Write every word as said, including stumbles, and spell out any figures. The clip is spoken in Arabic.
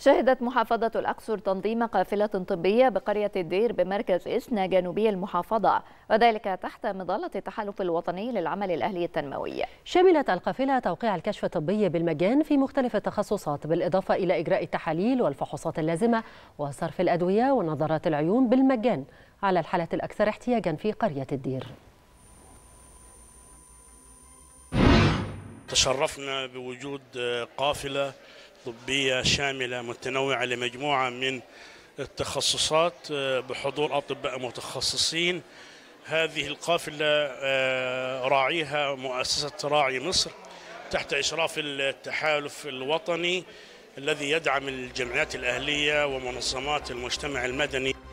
شهدت محافظة الأقصر تنظيم قافلة طبية بقرية الدير بمركز إسنا جنوبي المحافظة، وذلك تحت مظلة التحالف الوطني للعمل الأهلي التنموي. شملت القافلة توقيع الكشف الطبي بالمجان في مختلف التخصصات، بالإضافة إلى إجراء التحاليل والفحوصات اللازمة وصرف الأدوية ونظارات العيون بالمجان على الحالات الأكثر احتياجا في قرية الدير. تشرفنا بوجود قافلة طبية شاملة متنوعة لمجموعة من التخصصات بحضور أطباء متخصصين. هذه القافلة راعيها مؤسسة راعي مصر تحت إشراف التحالف الوطني الذي يدعم الجمعيات الأهلية ومنظمات المجتمع المدني.